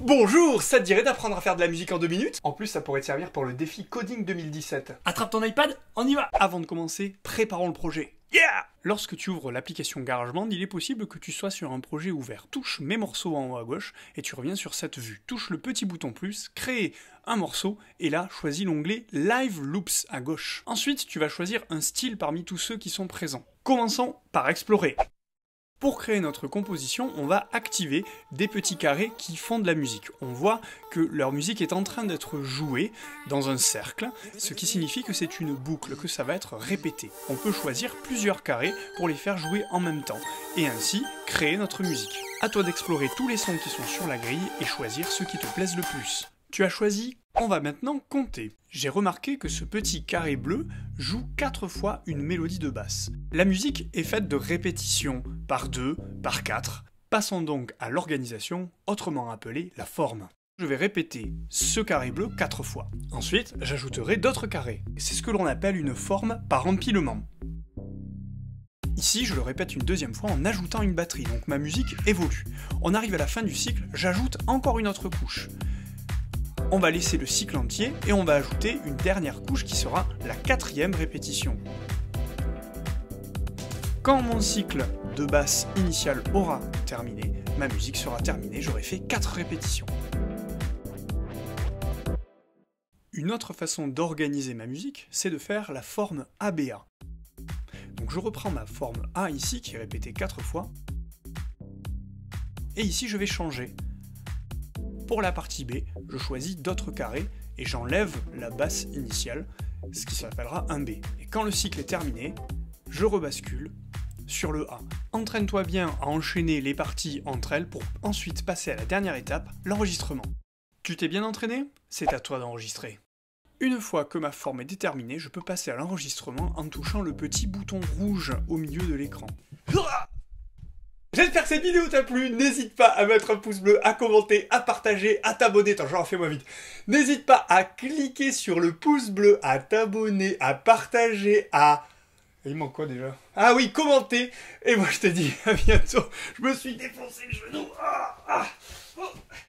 Bonjour, ça te dirait d'apprendre à faire de la musique en 2 minutes? En plus, ça pourrait te servir pour le défi Coding 2017. Attrape ton iPad, on y va! Avant de commencer, préparons le projet. Yeah! Lorsque tu ouvres l'application GarageBand, il est possible que tu sois sur un projet ouvert. Touche Mes morceaux en haut à gauche et tu reviens sur cette vue. Touche le petit bouton plus, créer un morceau et là, choisis l'onglet Live Loops à gauche. Ensuite, tu vas choisir un style parmi tous ceux qui sont présents. Commençons par explorer. Pour créer notre composition, on va activer des petits carrés qui font de la musique. On voit que leur musique est en train d'être jouée dans un cercle, ce qui signifie que c'est une boucle, que ça va être répété. On peut choisir plusieurs carrés pour les faire jouer en même temps, et ainsi créer notre musique. À toi d'explorer tous les sons qui sont sur la grille et choisir ceux qui te plaisent le plus. Tu as choisi, on va maintenant compter. J'ai remarqué que ce petit carré bleu joue 4 fois une mélodie de basse. La musique est faite de répétitions, par 2, par 4. Passons donc à l'organisation, autrement appelée la forme. Je vais répéter ce carré bleu 4 fois. Ensuite, j'ajouterai d'autres carrés. C'est ce que l'on appelle une forme par empilement. Ici, je le répète une deuxième fois en ajoutant une batterie, donc ma musique évolue. On arrive à la fin du cycle, j'ajoute encore une autre couche. On va laisser le cycle entier et on va ajouter une dernière couche qui sera la 4e répétition. Quand mon cycle de basse initial aura terminé, ma musique sera terminée, j'aurai fait 4 répétitions. Une autre façon d'organiser ma musique, c'est de faire la forme ABA. Donc je reprends ma forme A ici, qui est répétée 4 fois, et ici je vais changer. Pour la partie B, je choisis d'autres carrés et j'enlève la basse initiale, ce qui s'appellera un B. Et quand le cycle est terminé, je rebascule sur le A. Entraîne-toi bien à enchaîner les parties entre elles pour ensuite passer à la dernière étape, l'enregistrement. Tu t'es bien entraîné? C'est à toi d'enregistrer. Une fois que ma forme est déterminée, je peux passer à l'enregistrement en touchant le petit bouton rouge au milieu de l'écran. J'espère que cette vidéo t'a plu, n'hésite pas à mettre un pouce bleu, à commenter, à partager, à t'abonner, attends genre fais-moi vite. N'hésite pas à cliquer sur le pouce bleu, à t'abonner, à partager, à... Il manque quoi déjà? Ah oui, commenter. Et moi je te dis à bientôt, je me suis défoncé le genou.